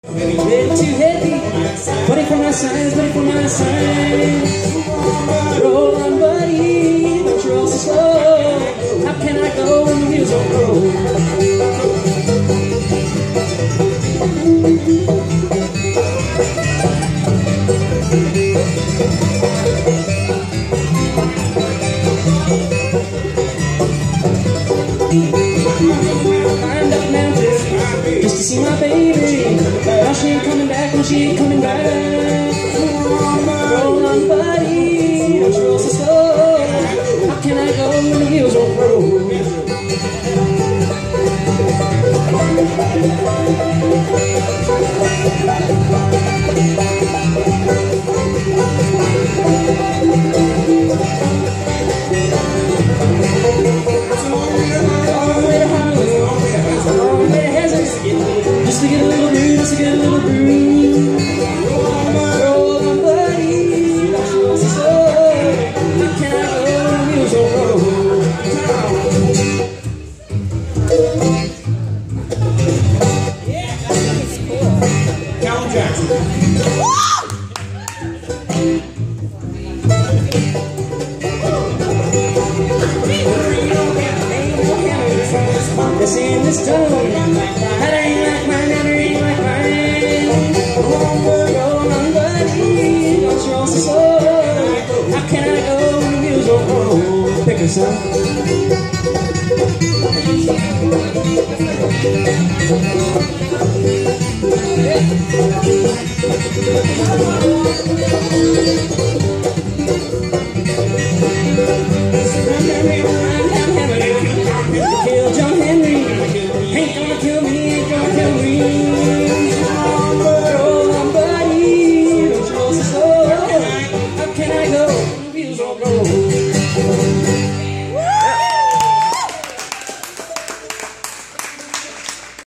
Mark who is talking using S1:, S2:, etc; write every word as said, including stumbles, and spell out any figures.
S1: Little too heavy, buddy for my signs, buddy for my signs. Roll on, buddy, don't you roll so slow. How can I go when the wheels don't roll? Climbed up mountains just to see my baby. Now she ain't coming back, no she ain't coming back. Roll on, buddy, don't you roll so slow. How can I go when the wheels don't roll? Just to get a little brew, just to get a little brew. Roll on, buddy, don't you roll so slow. How can I go when the wheels don't roll? Yeah, that's cool. Cal Jackson. This in this tone, that ain't like mine, that ain't like mine. Roll on, buddy, don't you roll so slow. How can I go when the wheels don't roll? Pick her, son. Kill John Henry, ain't gonna kill me, ain't gonna kill me. Roll on, buddy, don't you roll so slow. How can I go when the wheels don't roll?